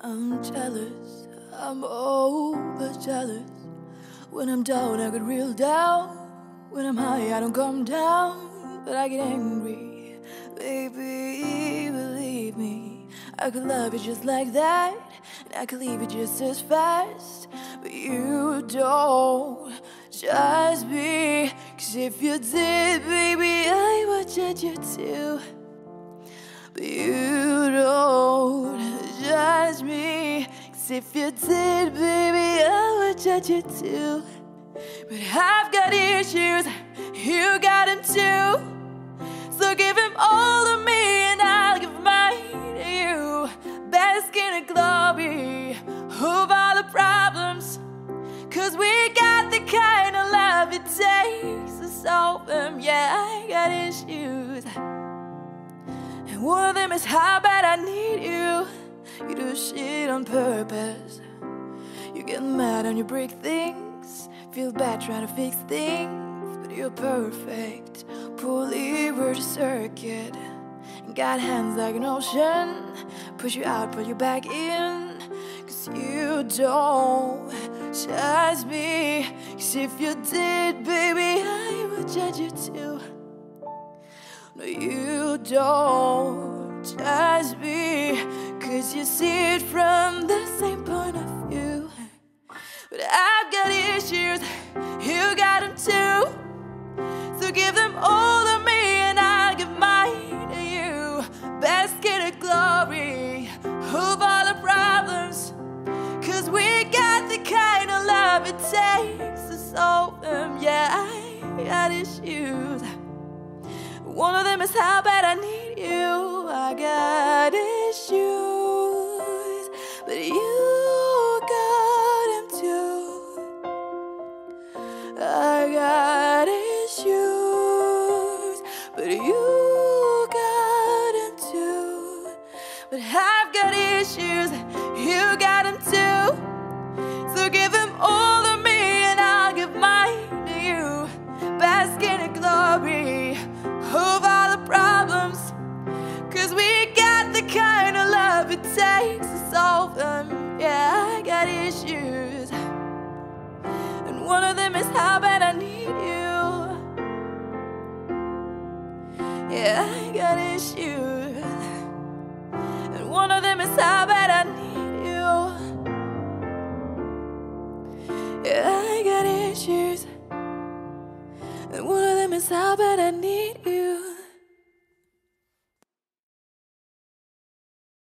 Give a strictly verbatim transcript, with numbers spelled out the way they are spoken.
I'm jealous, I'm over jealous. When I'm down, I get real down. When I'm high, I don't come down, but I get angry. Baby, believe me, I could love you just like that, and I could leave you just as fast. But you don't judge me, 'cause if you did, baby, I would judge you too. But you don't judge me, 'cause if you did, baby, I would judge you too. But I've got issues, you got them too. So give him all of me and I'll give mine to you. Bask in the glory of all the problems, 'cause we got the kind of love it takes to solve them. Yeah, I got issues, and one of them is how bad I need you. You do shit on purpose, you get mad and you break things, feel bad trying to fix things, but you're perfect. Pull lever to circuit, and got hands like an ocean. Push you out, pull you back in, 'cause you don't judge me. 'Cause if you did, baby, I would judge you too. No, you don't judge me, 'cause you see it from the same point of view. But I've got issues, you got them too. So give them all to me and I'll give mine to you. Bask in the glory of all the problems, 'cause we got the kind of love it takes to solve them. Yeah, I got issues, one of them is how bad I need you. I got issues, but you got them too. I got issues, but you got them too. But I've got issues, you got them too. So give them all to me and I'll give mine to you. Bask in the glory of all the problems, 'cause we got the kind of love it takes to solve them. Yeah, I got issues, and one of them is how bad I need you. Yeah, I got issues, and one of them is how bad I need you. Yeah, I got issues, and one of them is how bad I need you.